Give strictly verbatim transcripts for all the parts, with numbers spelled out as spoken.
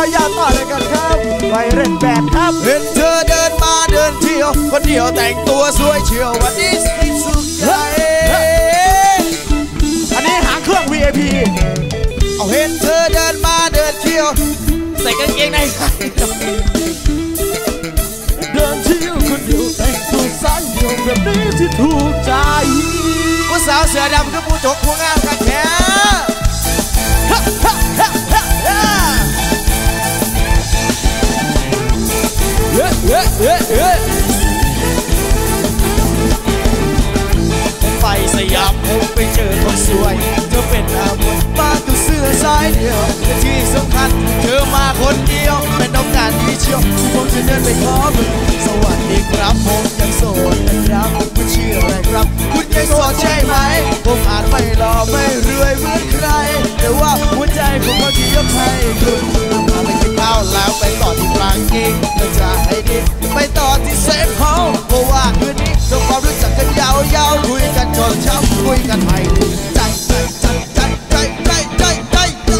ยาวๆต่อเลยกันครับไปเล่นแบดครับเห็นเธอเดินมาเดินเที่ยวคนเดียวแต่งตัวสวยเชียววันนี้สิสุขใจอันนี้หางเครื่อง วี ไอ พีเอาเห็นเธอเดินมาเดินเที่ยวใส่กางเกงในเดินเที่ยวคนเดียวแต่งตัวสายเดียวแบบนี้ที่ถูกใจผู้สาวเสือดำคือผู้จกผู้งามกันแค่เฮ้เฮ้เฮ้เฮ้ไปสยามผมไปเจอคนสวยเธอเป็นอาบุญมาตัวเสื้อสายเดียวแต่ที่สำคัญเธอมาคนเดียวเป็นโอกาสที่เชียวผมจะเดินไปขอมึงสวัสดีครับผมยังโสดนะครับคุณชื่ออะไรครับคุณยังโสดใช่ไหมผมอาจไม่หล่อไม่รวยเหมือนใครแต่ว่าหัวใจผมก็ที่ยกให้คุณมาไปกินข้าวแล้วไปต่อที่กลางกิงแล้วจะให้ดีไปต่อที่เซฟเฮาส์เพราะว่าคืนนี้เราความรู้จักกันยาวๆคุยกันจนเช้าคุยกันให้ถึงใจใจใจใจใจใจใจใจ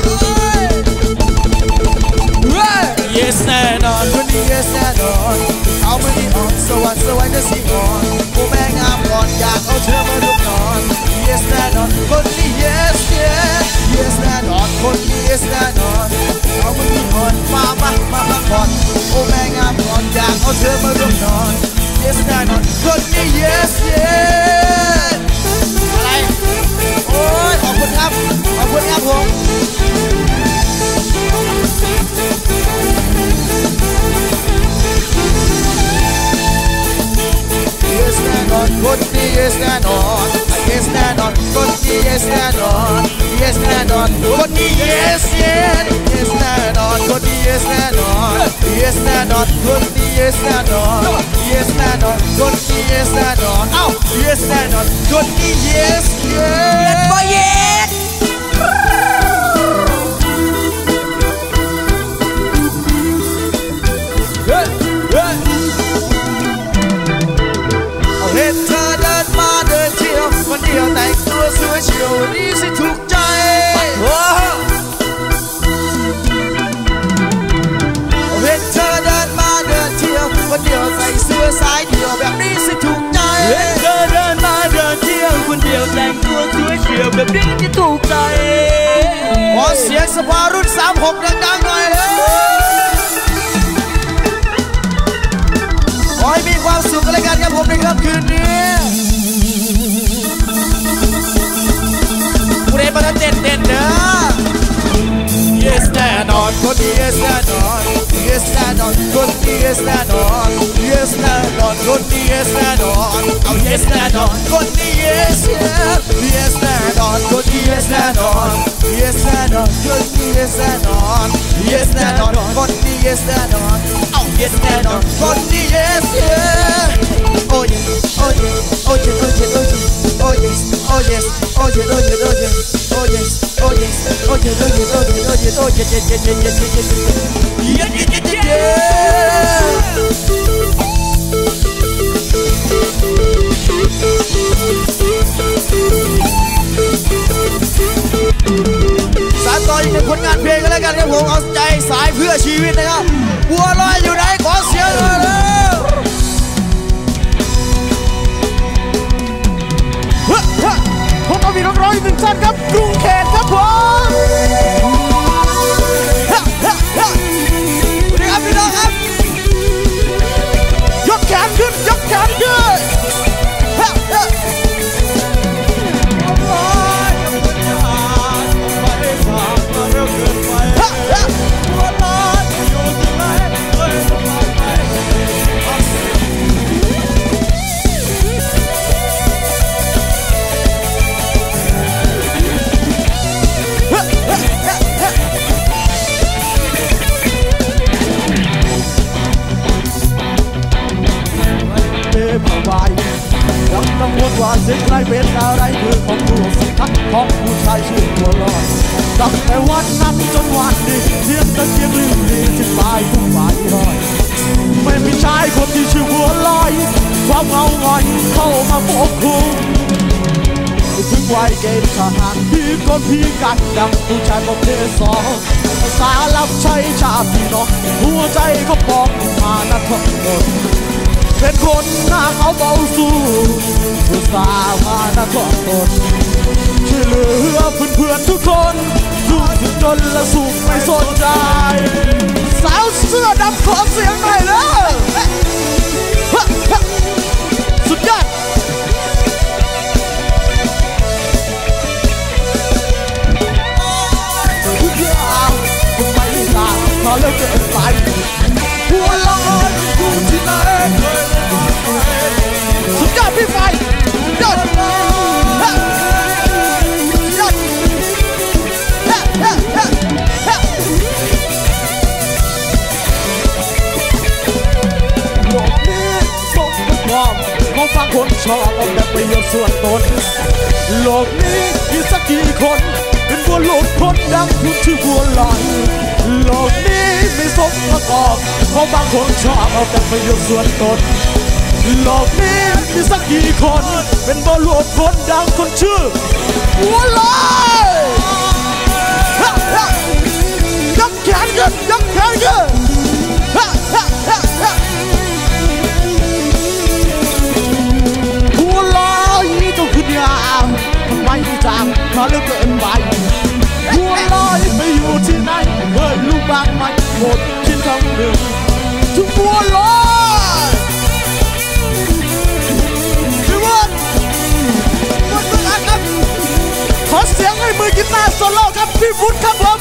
Yes แน่นอนคนนี้ Yes แน่นอนเอามือที่อ่อนสวรรค์สวรรค์จะสีอ่อนผู้แม่งามก่อนอยากเอาเธอมาลุกนอน Yes แน่นอนคนนี้ Yes Yes Yes แน่นอนคนนี้ Yes แน่นอนเอามือที่อ่อนมามามาพักผ่อนผู้แม่งามก่อนอยากเอาเธอมาลุกนอน Yes แน่นอนคนนี้ Yes Yesอะไรโอ้ยขอบคุณครับขอบคุณครับผมYes แน่นอนคนนี้ Yes แน่นอน Yes แน่นอนคนนี้ Yes แน่นอน Yes แน่นอนคนนี้ Yes Yes Yes แน่นอนคนนี้ Yes แน่นอน Yes แน่นอนคนนี้ Yes แน่นอน Yes แน่นอนคนนี้ Yes แน่นอนเอ้า Yes แน่นอนคนนี้ Yes Yes Boy Yesเห็นเธอเดินมาเดินเที่ยวคนเดียวแต่งตัวสวยเชียวนี่สิถูกใจเห็นเธอเดินมาเดินเที่ยวคนเดียวใส่เสื้อสายเดี่ยวแบบนี้สิถูกใจเห็นเธอเดินมาเดินเที่ยวคนเดียวแต่งตัวสวยเชียวแบบนี้ที่ถูกใจขอเสียงสภารุ่นสามหกดังๆหน่อยเลยขอให้มีความสุขกันเลยกันครับผมในค่ำคืนนี้ผู้ใดมาเต้นเต้นเด้อ Yes แน่นอนคนนี้ Yes แน่นอน Yes แน่นอนคนนี้ Yes แน่นอน Yes แน่นอนคนนี้ Yes แน่นอนเอา Yes แน่นอนคนนี้ Yes Yes Yes แน่นอนคนนี้ Yes แน่นอน Yes แน่นอนคนนี้ Yes แน่นอน Yes แน่นอนคนนี้ Yes แน่นอนเอา Yes แน่นอนคนนี้ Yes Yes Oh yes Oh yes Oh yes Oh yes Oh yes Oh yes Oh yes Oh yes Oh yes Oh yes Oh yes Oh yes Oh yes Oh yes Oh yes Oh yes yes yes yes yes yes yes yes yesสานต่ออีกหนึ่งผลงานเพลงกันแล้วกันครับผมเอาใจสายเพื่อชีวิตนะครับบัวลอยอยู่ไหนขอเสียงหน่อยเร็วผมเอาวีน้องร้อยหนึ่งท่านครับกรุงเทพครับผมสวัสดีครับพี่น้องครับยกแขนขึ้นยกแขนขึ้นกังวลว่าสิ่งไรเป็นอะไรคือของผู้สิทักของผู้ชายชื่อบัวลอยตั้งแต่วันนั้นจนวันนี้เสียงตะเกียงลืมดีที่ปลายทุกปลายรอยไม่มีชายคนที่ชื่อบัวลอยความเงาหงอยเข้ามาปกคลุมถึงไว้เกณฑ์ทหารพี่คนพี่กันดังผู้ชายประเภทสองสารับใช้ชาพี่น้องหัวใจก็ปองมานักทนเป็นคนหน้าเขาเบาสู้ผู้สาวมานักทนช่วยเหลือเพื่อนๆทุกคนสู้สุดจนและสู้ไม่สนใจสาวเสื้อดำขอเสียงหน่อยเลยสุดยอดทุกอย่างทำไมต่างมาเลิกเกินไปหัวร้อนกูที่ไหนสุดยอดพี่ไฟยอดยอดโลกนี้สมบูรณ์ของบางคนชอบเอาแต่ประโยชน์ส่วนตนโลกนี้มีสักกี่คนเป็นบัวโลดคนดังคุณชื่อบัวลอยโลกนี้ไม่สมประกอบของบางคนชอบเอาแต่ประโยชน์ส่วนตนโลกนี้มีสักกี่คนเป็นบัวโลดคนดังคนชื่อบัวลอยยกแขนขึ้นยกแขนขึ้นบัวลอยต้องขึ้นยาวทำไมจางมาเลือกเกินไปบัวลอยไปอยู่ที่ไหนเฮ้ยลูกบางไม่หมดชิ้นคำหนึ่งทุกบัวลอยพี่วุฒิวุฒิครับขอเสียงให้มือกีตาร์โซโล่ครับพี่วุฒิครับผม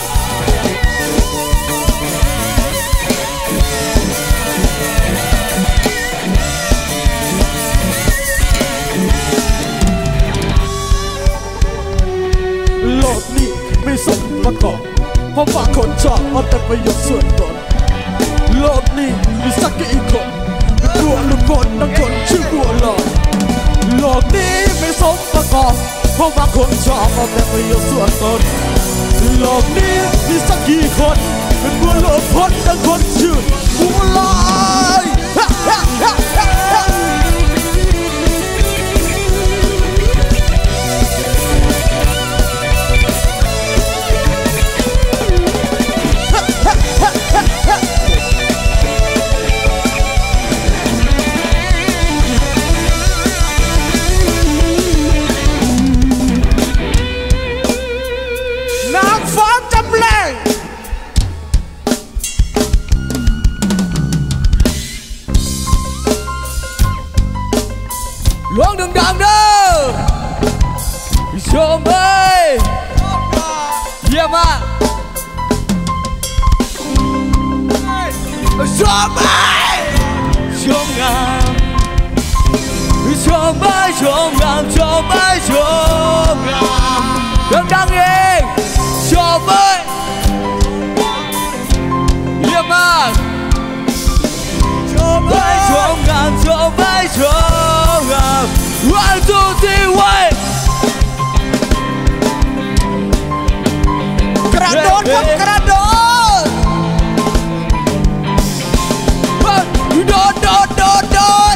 โลกนี้ไม่สมประกอบเพราะบางคนชอบเอาแต่ประโยชน์ส่วนตนโลกนี้มีสักกี่คนเป็นบัวลูกคนทั้งคนชื่อบัวลอยโลกนี้ไม่สมประกอบเพราะบางคนชอบเอาแต่ประโยชน์ส่วนตนโลกนี้มีสักกี่คนเป็นบัวโลกคนทั้งคนชื่อบัวลอยร้องดังๆเด้อชมเอ้ยเยี่ยมมากชมเอ้ยชมงามชมเอ้ยชมงามชมเอ้ยชมงามดังๆเองชมเอ้ยเยี่ยมมากชมเอ้ยชมงามชมเอ้ยชมงามOne, two, three, one กระโดดครับกระโดดโดดโดดโดดโดด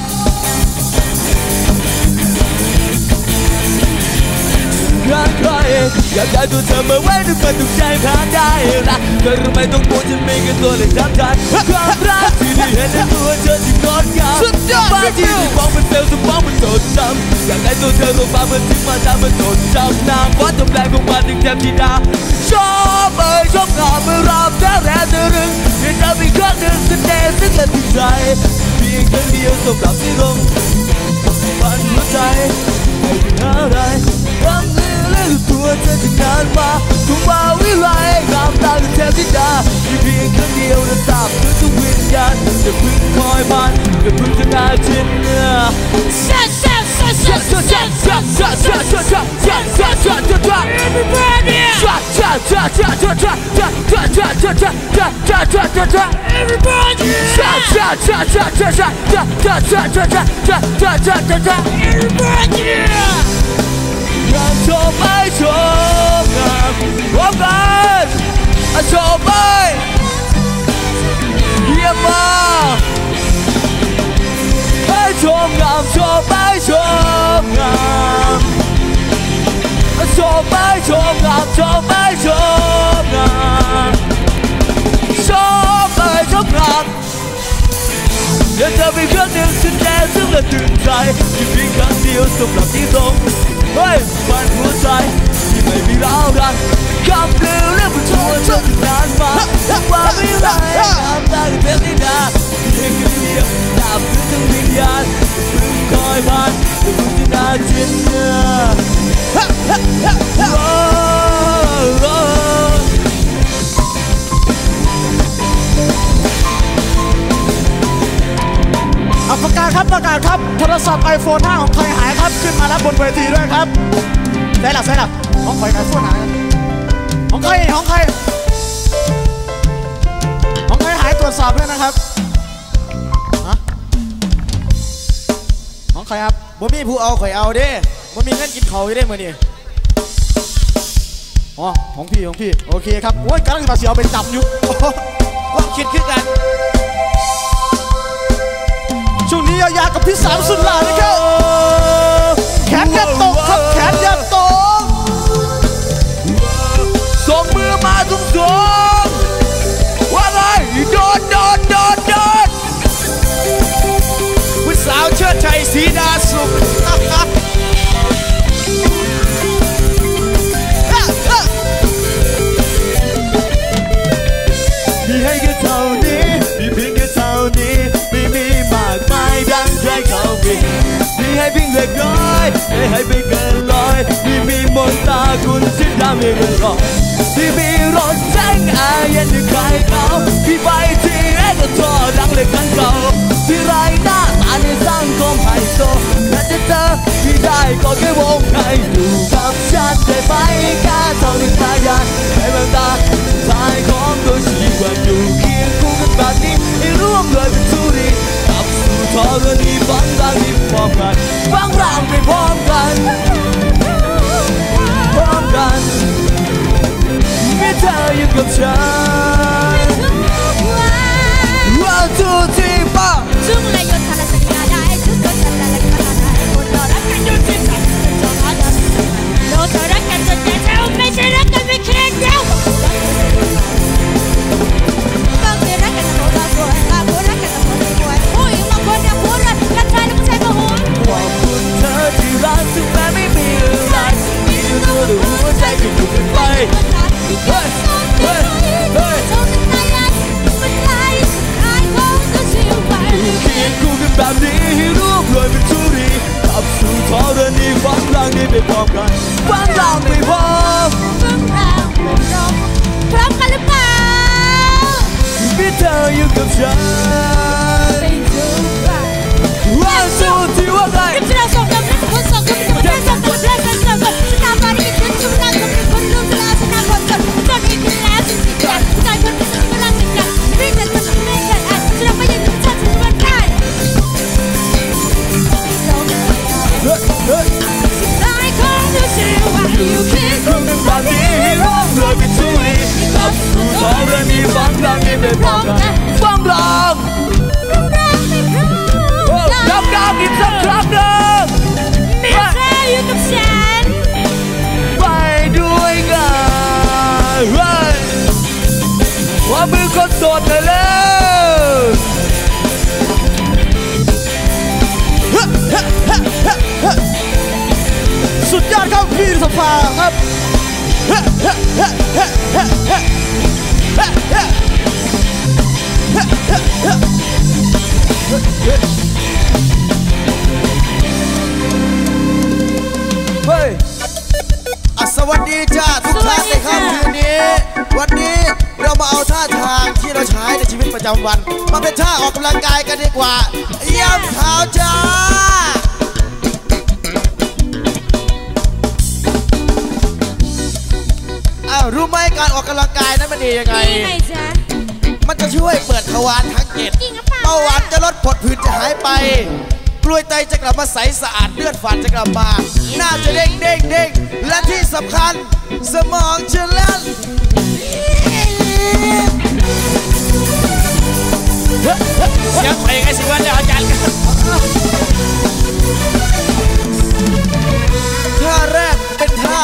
อยากใครอยากได้ตัวเธอมาไว้ด้วยกันทุกใจผ่านได้นะเธอรู้ไหมต้องพูดฉันมีกันตัวเลยจำทันความรักที่ได้เห็นในตัวเธอที่งดงามบางทีที่มองมันเฟลสมองมันจดจำอยากได้ตัวเธอลงมาเพื่อทิ้งมาทำมันจดจำนางวัดทำแรงของมันถึงแทบที่ดาชอบเอ่ยชอบงามเมื่อรอบแท้แรงเธอหนึ่งให้เธอมีครั้งหนึ่งแสดงซึ่งกันที่ใจเพียงครั้งเดียวสำหรับที่ลงมันหัวใจไม่เป็นอะไรความเหนื่อยและตัวเธอจะนานมาทุกว่าวิไลงามตาและแทบที่ดาเพียงครั้งเดียวและทราบถึงทุกวิญญาณจะพึ่งคอยมันจะพึ่งจะนาจินเนื้ออยากชมไม่ชมงามพร้อมกันชมไม่เยี่ยมมากให้ชมงามชมไม่ชมงามชอบไหมชอบงามชอบไหมชอบงามชอบไหมชอบงามอยากจะมีครั้งหนึ่งฉันแน่ซึ่งละตื่นใจที่เพียงครั้งเดียวสำหรับที่ตรงเฮ้ยฝันหัวใจที่ไม่มีร้าวรันคำลือเรื่องผู้ชายฉันนานมาว่าไม่ไรน้ำตาเพียงที่นาเพียงเดียวดาบพื้นถึงวิญญาณพึ่งคอยผ่านแต่คุณที่น่าเชื่อเนื้อเอาประกาศครับประกาศครับโทรศัพท์ไอโฟนห้าของใครหายครับขึ้นมารับบนเวทีด้วยครับใช่หรอใช่หรอของใครไอโฟนหายของใครของใครของใครหายตรวจสอบด้วยนะครับของใครครับบ่มีผู้เอาข่อยเอาเด้บ่มีเงินกินเขาได้เมื่อนี้อ๋อของพี่ของพี่โอเคครับโอ้ยกำลังจะมาเสียเอาไปจับอยู่ว่าคิดขึ้นกันช่วงนี้ยาวๆกับพี่สามสุดหล่อนะครับแขนอย่าตกครับแขนอย่าตกส่งมือมาทุกทงว่าไงโดนโดนโดนโดนคุณสาวเชิดชัยศรีดาสุขมีให้แค่เท่านี้มีเพียงแค่เท่านี้ไม่มีมากมายดังใจเขามีมีให้เพียงเล็กน้อยไม่ให้ไปเกินร้อยมีมีมนตาคุณชิดดำไม่เกินร้อยที่มีรถแจ้งอายันที่ใครเขาพี่ไปที่แรกก็ทอดังเลยกันเก่าที่ไรหน้าตาในสังคมไฮโซและจะเจอที่ได้ก็แค่วงในอยู่กับฉันได้ไหมแค่เท่านี้ตายันให้เมืองตาทายของตัวชีวิตอยู่เคียงคู่กันแบบนี้ให้ร่วมเลยเป็นสุริกลับสู่ทอเรื่องนี้ฟังร่างนี้พร้อมกันฟังร่างไปพร้อมกันพร้อมกันมีเธออยู่กับฉันว่าทุกที่บ้าจุ่มและยนต์ทาราสัญญาได้ทุกคนฉันและและก็ทำได้คนเรารักกันอยู่ที่ฉันจงหาเดินเราเธอรักกันจนใจเท่าไม่ใช่รักกันไม่แค่เดียวบางทีรักกันแต่เราป่วยบางคนรักกันแต่เราป่วยผู้หญิงบางคนยังพูดว่ารักใครแล้วผู้ชายก็ห่วงขอบคุณเธอที่รักถึงแม้ไม่มีอะไรมีรู้ดูหัวใจก็อยู่กันไปเฮ้ยเฮ้ยเฮ้ยเคียงคู่กันแบบนี้ให้รวบรวมเป็นทุรีขับสู่ทอเรื่องนี้ฟังร่างนี้ไปพร้อมกันฟังร่างไปพร้อมฟังร่างไปพร้อมพร้อมกันหรือเปล่ามีเธออยู่กับฉันว่าสู้ที่ว่าไงที่เราส่งกันเป็นคนส่งกันเป็นคนได้ส่งกันได้ส่งกันฉันทำมาได้กินจุ่มรักกันเป็นคนลืมแล้วฉันทำคนจนจนอีกแล้วฉันสิกันใจคนที่ฉันกำลังติดกันรีบจะทำไม่ได้ฉันทำไม่ได้ฉันฉันมันได้ได้ของเธอชื่อว่าอยู่เคียงคู่กันแบบนี้ให้ร่วมรวยเป็นทุลีขับสู่ทอเรื่องนี้ฟังร่างนี้ไปพร้อมกันฟังร่างดังดังอีกสักครั้งหนึ่งมีเธออยู่กับฉันไปด้วยกันว่ามือคนโสดหน่อยเลยสุดยอดครับพี่สภาครับเฮ้ยสวัสดีจ้าทุกท่านในค่ำคืนนี้วันนี้เรามาเอาท่าทางที่เราใช้ในชีวิตประจำวันมาเป็นท่าออกกำลังกายกันดีกว่าย่ำเท้าจ้าอ้าวรู้ไหมการออกกำลังกายนั้นมันดียังไงมันจะช่วยเปิดทวารทั้งเจ็ดเบาหวานจะลดผดผื่นจะหายไปกล้วยไตจะกลับมาใสสะอาดเลือดฝาดจะกลับมาหน้าจะเด้งเด้งเด้งและที่สำคัญสมองจะเล่นเสียงเพลงไอ้สิวันแล้วอาจารย์ท่าแรกเป็นท่า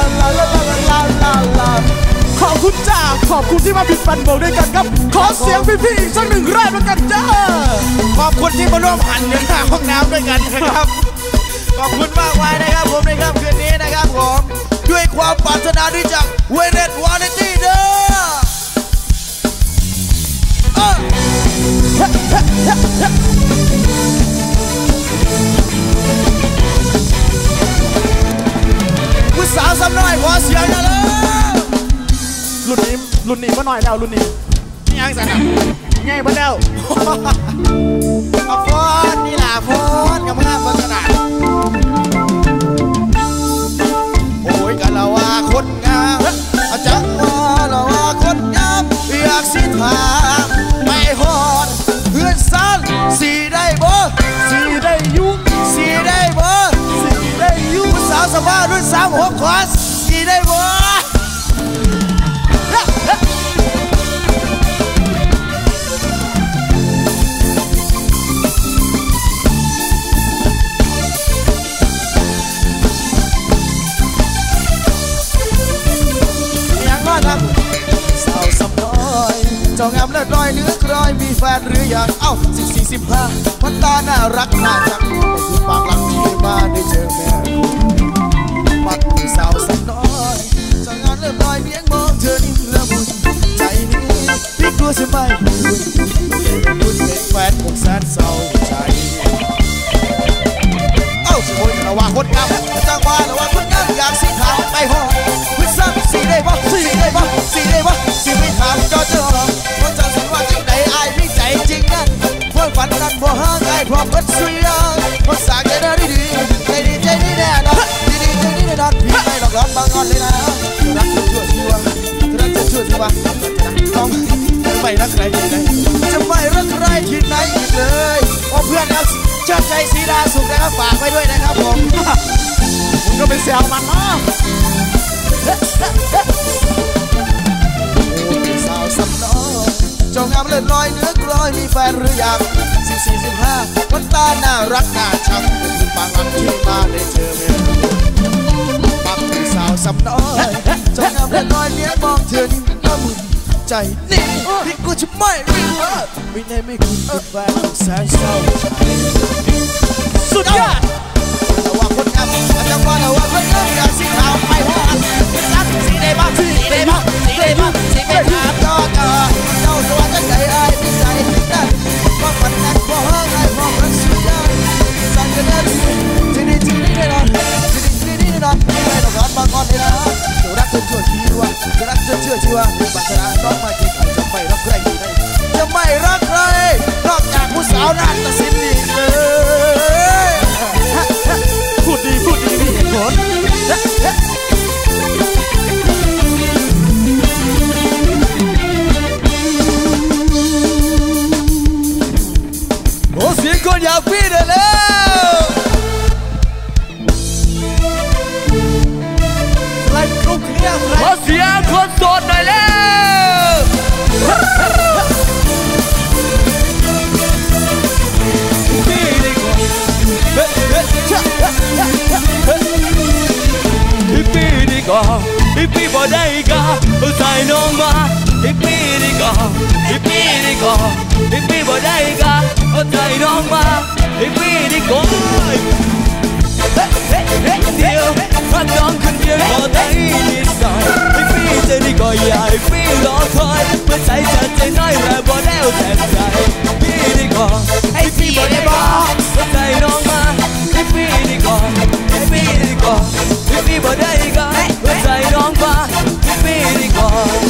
ลาลาลาลาลาลาขอบคุณจ้าขอบคุณที่มาบิดฟันโบกด้วยกันครับขอเสียงพี่ๆอีกสักหนึ่งรอบแล้วกันจ้าขอบคุณที่มาร่วมหันในห้องน้ำด้วยกันนะครับขอบคุณมากมายนะครับผมในค่ำคืนนี้นะครับผมด้วยความปรารถนาดีจากเวเนตวาเลนตี้เด้อผู้สาวสำน้อยขอเสียงหน่อยเลยรุ่นนี้รุ่นนี้มาหน่อยแล้วรุ่นนี้นี่ยังสั่งใหญ่มาแล้วเอาฟอนนี่ล่ะฟอนกับมึงเบิ่งขนาดโอ้ยกันละว่าคนงามอาจารย์ว่าละว่าคนงามอยากสิถามไม่ฮอดเพื่อนซันสีได้บ่สีได้ยุ่งสีได้บ่สีได้ยุ่งสาวสภารุ่นสามหกขวาสีได้บ่สาวสำน้อยเจ้างามเลิศลอยเนื้อกรอยมีแฟนหรือยังเอ้าสิบสี่สิบห้ามันตาน่ารักน่าจังแต่คือปากหลังที่มาได้เจอแม่ปักสาวสำน้อยเจ้างามเลิศลอยเพียงมองเธอนิ่งละมุนใจนี้พี่กลัวจะไม่คุณคุณเป็นแฟนของแสนเศร้าใจเอ้าโอยระว่าคนงามจังว่าระว่าคนงามอยากสีขาวไปหอวิซ้ำสีได้บ่สีได้บ่สีได้บ่สีไม่ถามจอเจอคนจะสันว่าจังใดอายมีใจจริงนะเพื่อนฝันนั้นบ่ห่างไกลพร้อมกันสุยยางคนสากใจดีดีใจดีใจดีแน่นอนดีดีใจดีแน่นอนพี่ไม่หลอกหลอนบางงอนเลยนะรักจะชั่วชีวะรักจะชั่วชีวะต้องไม่รักใครที่ไหนจะไม่รักใครที่ไหนอีกเลยโอ้เพื่อนครับเชิดใจสีดาสุขนะครับฝากไว้ด้วยนะครับผมมึงก็เป็นแซวมันเนาะสาวสำน้อยเจ้างามเลิศลอยเนื้อกลอยมีแฟนหรือยังสิบสี่สิบห้าวันตาน่ารักน่าชังเป็นปางหลังที่มาได้เจอแม่ปักสาวสำน้อยเจ้างามเลิศลอยเนื้อมองเธอนี่ละมุนใจนี่พี่กูจะไม่รีบว่าไม่ได้ไม่คุณเป็นแฟนของแสนเศร้าสุดยอดระวังคนงามจังหวะระวังคนงามอยากสีขาวไปหัวสักสีได้บ้างสีได้บ้างสีได้บ้างสีไม่ถามก็เจอเจ้าตัวจะใจไอ้ไม่ใจนั่นเพราะมันนั้นเพราะห้างไอ้เพราะมันสุดยอดสั่งกันได้ทีนี้ทีนี้แน่นอนทีนี้ทีนี้แน่นอนไม่ต้องร้อนบางคนเลยนะจะรักจนชั่วชีวะจะรักจนเชื่อชีวะบังคับต้องมาเก่งจะไม่รักใครที่ไหนจะไม่รักใครนอกจากผู้สาวนาฏศิลป์นี่เลยพูดดีพูดดีมีเหตุผลโอ้เสียงคนอยากพี่ได้แล้วไล่กรุ๊ปเนี่ยขอเสียงคนโสดหน่อยแล้วพี่ดีกว่าฮิปปี้ดีกว่าฮิปปี้บ่ได้กะใส่น้องมาฮิปปี้ดีกว่าฮิปปี้ดีกว่าฮิปปี้บ่ได้กะใส่น้องมาฮิปปี้ดีกว่าเดียวรักน้องคนเดียวก็ได้นิสัยฮิปปี้จะดีกว่าอย่าฮิปปี้รอคอยเมื่อใจฉันใจน้อยแต่บ่แล้วแต่ใจฮิปปี้ดีกว่าฮิปปี้บ่ได้บ่ใส่น้องมาฮิปปี้ดีกว่าฮิปปี้ดีกว่าฮิปปี้บ่ได้กะใส่น้องมาฮิปปี้ดีกว่า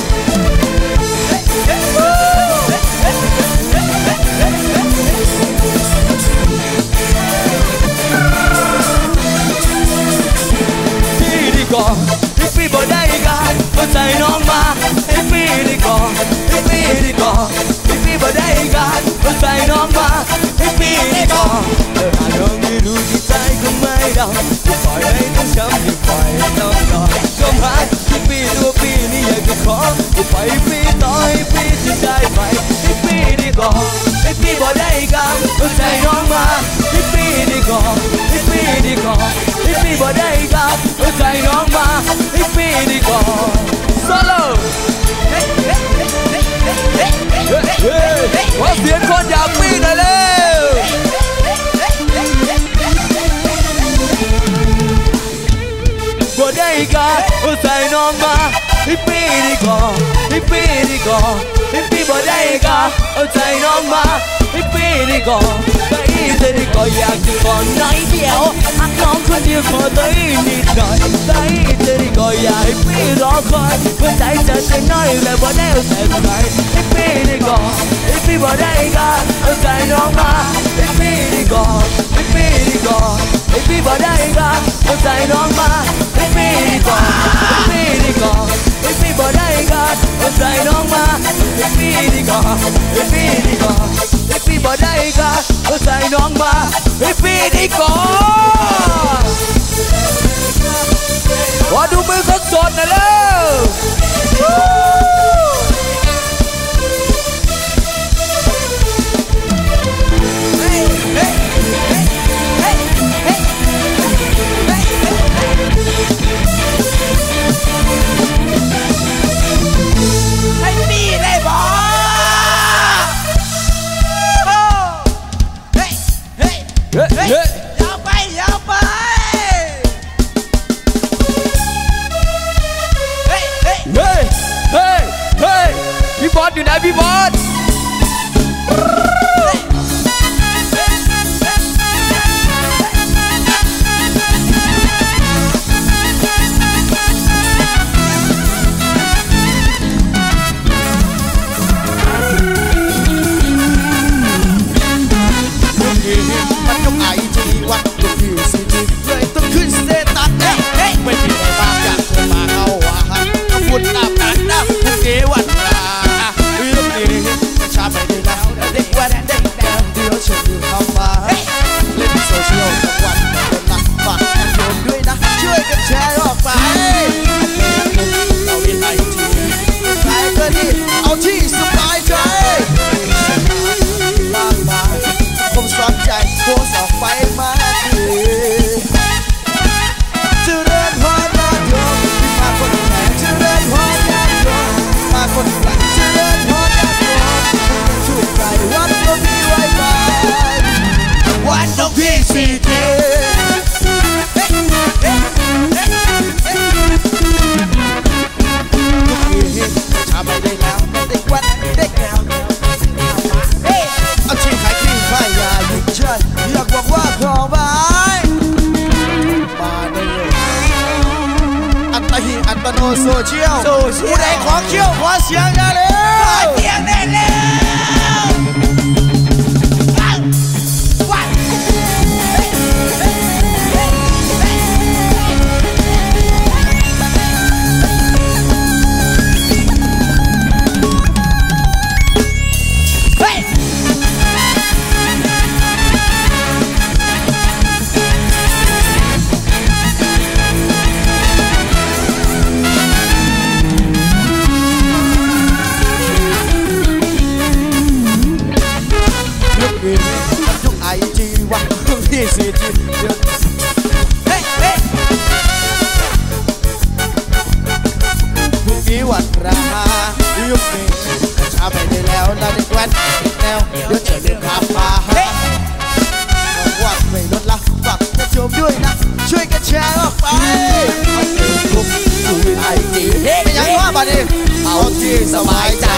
ฮิปปี้บ่ได้กะเข้าใจน้องมาฮิปปี้ดีกว่าฮิปปี้ดีกว่าฮิปปี้บ่ได้กะเข้าใจน้องมาฮิปปี้ดีกว่าเธออาจน้องไม่รู้ที่ใจก็ไม่เดาจะปล่อยให้ต้องช้ำจะปล่อยให้ต้องรอก็มาฮิปปี้ตัวพี่นี่อยากจะขอจะไปฮิปปี้ต่อฮิปปี้จะได้ไหมฮิปปี้ดีกว่าฮิปปี้บ่ได้กะเข้าใจน้องมาฮิปปี้ดีกว่าฮิปปี้ดีกว่าฮิปปี้บ่ได้กะเข้าใจน้องมาฮิปปี้ดีกว่าโซโล่ขอเสียงคนอยากปีนหน่อยเร็วบ่ได้กะเข้าใจน้องมาฮิปปี้ดีกว่าฮิปปี้ดีกว่าฮิปปี้บ่ได้กะเข้าใจน้องมาฮิปปี้ดีกว่าไปจะดีกว่าก็อยากจะก่อนน้อยเดียวหักน้องคนเดียวขอได้นิดหน่อยได้จะได้ก็อยากให้พี่รอคอยเมื่อใจจะใจน้อยและบ่ได้เอาแต่ใครให้พี่ได้ก่อนให้พี่บ่ได้กันเอาใจน้องมาให้พี่ได้ก่อนให้พี่ได้ก่อนให้พี่บ่ได้กันเอาใจน้องมาให้พี่ได้ก่อนให้พี่ได้ก่อนให้พี่บ่ได้กันเอาใจน้องมาให้พี่ได้ก่อนให้พี่ได้ก่อนให้พี่บ่ได้กันเอาใจน้องมาให้พี่ได้ก่อนขอดูมือสดๆหน่อยเร็วยาวไปยาวไปเฮ้ยเฮ้ยเฮ้ยเฮ้ยเฮ้ยพี่บอสอยู่ไหนพี่บอสโซเชียลผู้ใดของเชี่ยวขอเสียงได้เลยขอเสียงได้เลยสิจีเฮ้ยเฮ้ยพรุ่งนี้วันรายุคนี้ชาไปได้แล้วนะเด็กแว้นแนวเดี๋ยวจะเรียกขับมาวันไม่ลดละฝากกระโจมด้วยนะช่วยกันแชร์ออกไปเอาเองคุกดูไอจีไม่ยังว่าบัดนี้เอาที่สบายใจ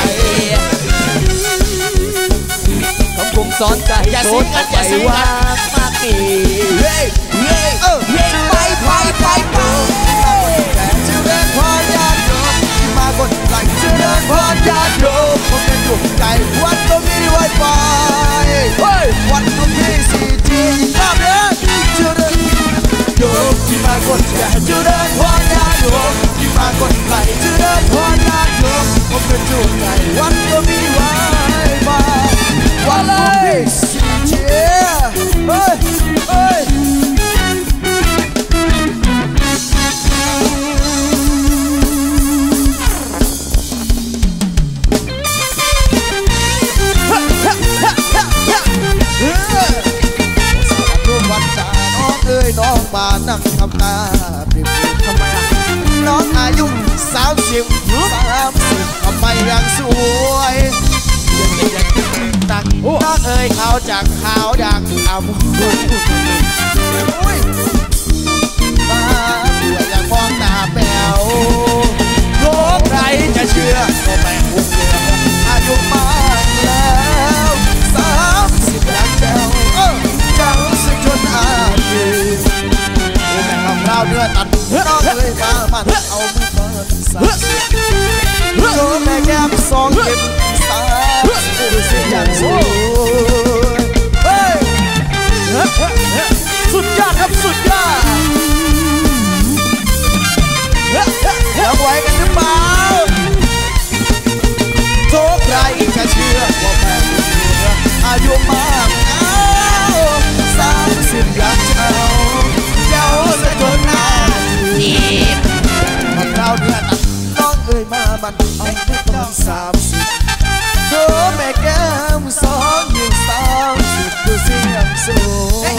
ต้องคงสอนใจโคตรใจว่ามากดีเฮ้ยเฮ้ยเออไปไปไปไปแต่จะเดินพอยาโยมที่มาบนไหลจะเดินพอยาโยมผมเป็นดวงใจวันก็มีไวไฟวันก็มีซีจีอีกรอบนึงจะเดินโยมที่มาบนไหลจะเดินพอยาโยมที่มาบนไหลจะเดินพอยาโยมผมเป็นดวงใจวันก็มีไวไฟวันก็มีซีจีเฮ้ยเฮ้ยน้องมานั่งทำตาปริบทำไมอ่ะน้องอายุสามสิบสามสิบทำไมยังสวยยังไม่ยังตักน้องเอ๋ยเขาจากขาวดังอาบุญมาเบื่อยังมองตาแป๋วโลกใครจะเชื่อก็แม่หุ่นเหลืออายุมากแล้วสามสิบแล้วเจ้าเออจังานเอามือเปิดสามโชว์แม่แก้มสองเก็บสามดูสิอย่างสวยเฮ้ยสุดยอดครับสุดยอดยังไหวกันหรือเปล่าโทษใครจะเชื่อว่าแม่อายุมากแล้วสามสิบอย่างเจ้าเจ้าสะจนหน้าจีบมาคราวเดือนน้องเอ่ยมามันเอาไม่ต้องสามสิบโทษแม่แก้มสองยิ่งสามสิบดูสิยังสวย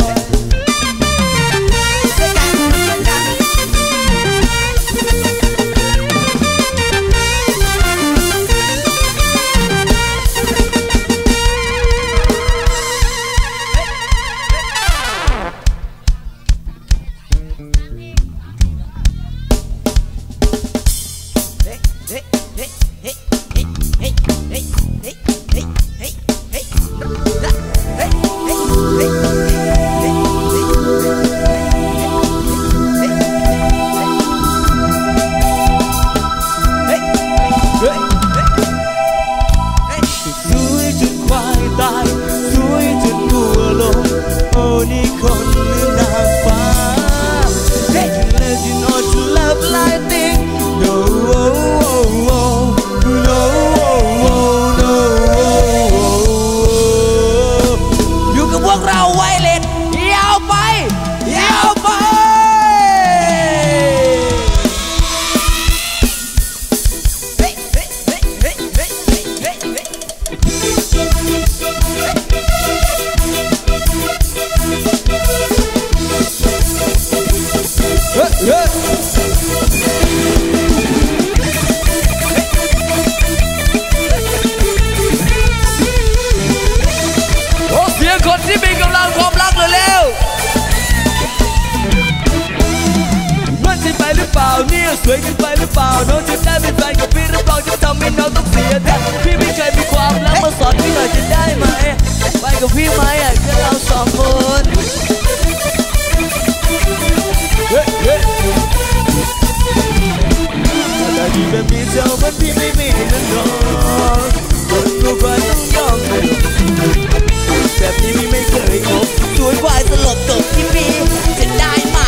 สวยกันไปหรือเปล่าน้องจะได้เป็นแฟนกับพี่หรือเปล่าจะทำให้น้องต้องเสียแท้พี่ไม่เคยมีความรักมาสอนพี่หน่อยจะได้ไหมไปกับพี่ไหมอ่ะแค่เราสองคนเฮ้ยเฮ้ยแต่ดีแบบนี้เจ้ามันพี่ไม่มีนั่นหรอกคนรู้ว่าต้องยอมเลยแบบนี้พี่ไม่เคยคบสวยกว่าสลบตกที่พี่จะได้ไหม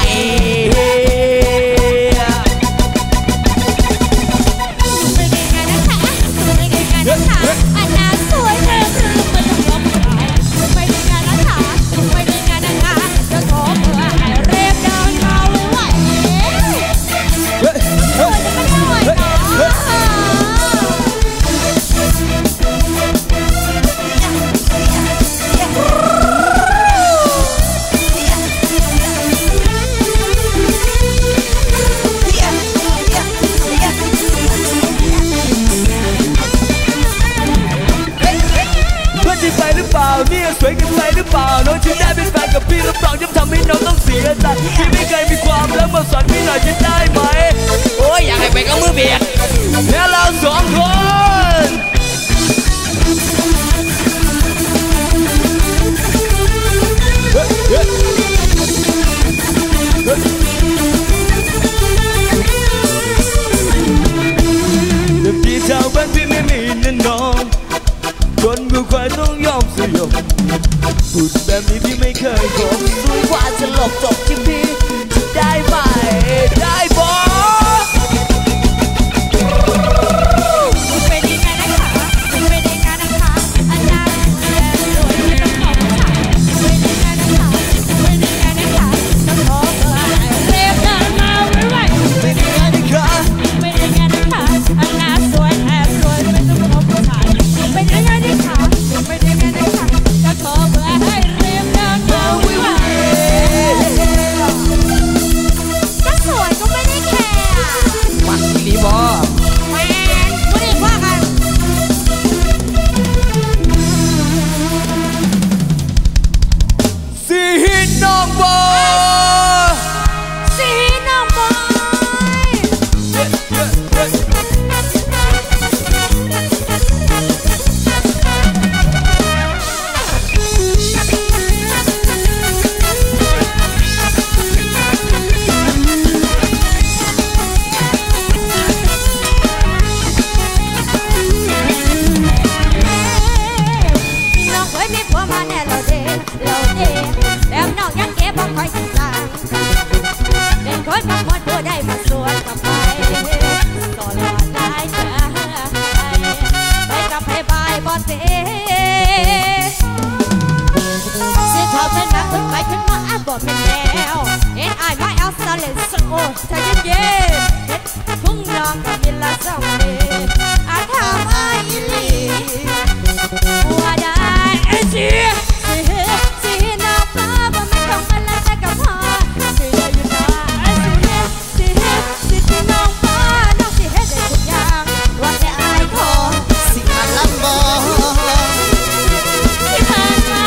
อันนั้นสวยเธอคือมันต้องยอมขายไม่ได้งานนะคะไม่ได้งานนะคะจะขอเพื่อให้เรียบเดินมาไหวเฮ้ยเฮ้ยเฮ้ยเฮ้ยไปหรือเปล่าเนี่ยสวยกันไปหรือเปล่าน้องจะได้เป็นแฟนกับพี่หรือเปล่าจะทำให้น้องต้องเสียใจพี่ไม่เคยมีความรักมาสอนพี่หน่อยจะได้ไหมโอ้ยอยากให้ไปกับมือเบียดแล้วเราสองคนเดี๋ยวพี่เจ้าบ้านพี่ไม่มีนั่นน้องคนผู้ควายต้องยอมสยบพูดแบบนี้พี่ไม่เคยคบสวยกว่าจะหลบจบที่พี่จะได้ไหมได้บอกไม่ได้งานนะคะไม่ได้งานนะคะอันนั้นสวยไม่ต้องขอผู้ชายไม่ได้งานนะคะไม่ได้งานนะคะจะขอเพื่อให้เรียบเดินมาไหวไม่ได้งานนะคะไม่ได้งานนะคะอันนั้นสวยแอบสวยไม่ต้องขอผู้ชายไม่ได้งานนะคะไม่ได้งานนะคะจะขอเพื่อให้เรียบเดินมาไหวก็สวยก็ไม่ได้แคร์มันรีบอแมนไม่ได้ว่ากันสีหินน้องบอสีน้องบอยดีแล้วน้องยังเก็บบ่ค่อยต่างเป็นคนบางคนผู้ใดมาสวนกับไปก็หลอดลายใจไปกับให้บายบ่เตสิชอบเป็นแบบขึ้นไปขึ้นมาอาบ่เป็นแนวเอ็นไอไม่เอาสเลสโอ้ใจเย็นเฮ็ดทุ่งน้องกับบินละสองเดอาถามไอ้อีหลีว่าได้สิสิสิน้ำฟ้าบ่ไม่ต้องมาละแต่กับพ่อสิเอยู่นะสิสิสิสิน้องฟ้าน้องสิเฮ็ดได้ทุกอย่างว่าแต่ไอ้ขอสิมาลำบอสิผ่านมา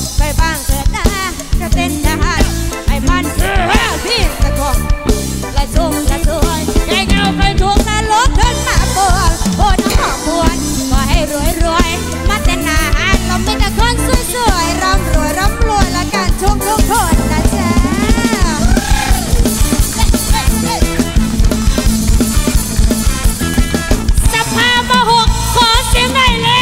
ไปบ้างเถิดนะจะเป็นทหารไอ้มันเพื่อพี่ตะกองและชุกและสวยแกเงาใครถูกนรกขึ้นมาปวดโอ้น้องหอมปวดก็ให้รวยรวยมาแต่นานเราไม่แต่คนสวยๆร่ำรวยร่ำรวยและการชุกทุกคนนะจ๊ะสภามาหกขอเสียงหน่อยแล้ว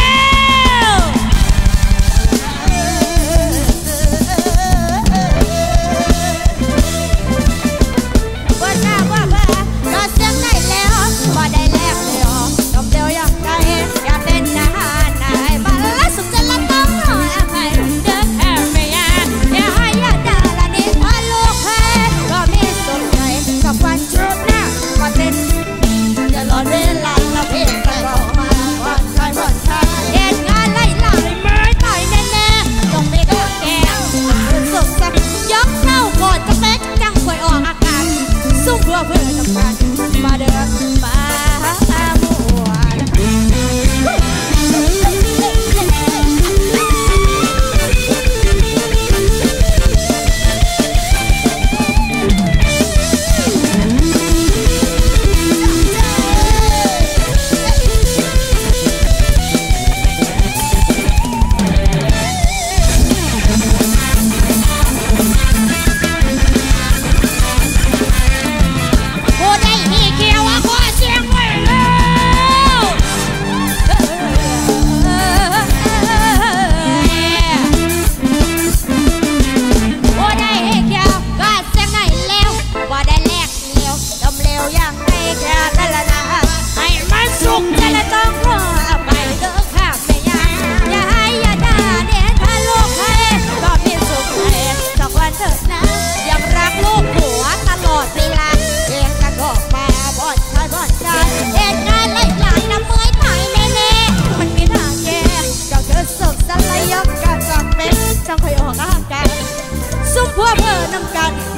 ว่าหน้าว่าบ้าก็เสียงหน่อยแล้วว่าได้แลกเลยอ๋อจมเดียวอยากได้อยากเป็นทหารนายมาแล้วสุขจะละต้องรออภัยเดินแค่ไม่ยากอย่าให้ยาดาละนิดพอลูกให้ก็มีสมใจกับวันชุดหน้ามาเป็นจะรอเวลาเราเพียงแต่รอมาวันใครวันใครเหตุงานไล่ไล่ไม่ต่อยแน่ๆต้องไม่ก็แก่สุขสักยกเข้าโกรธจะเป๊กจังควยออกอาการสู้เพื่อเพื่อทำงานมาเดินมาหมู่จังคอยออกอาการซุ่มพัวเพื่อนำกัน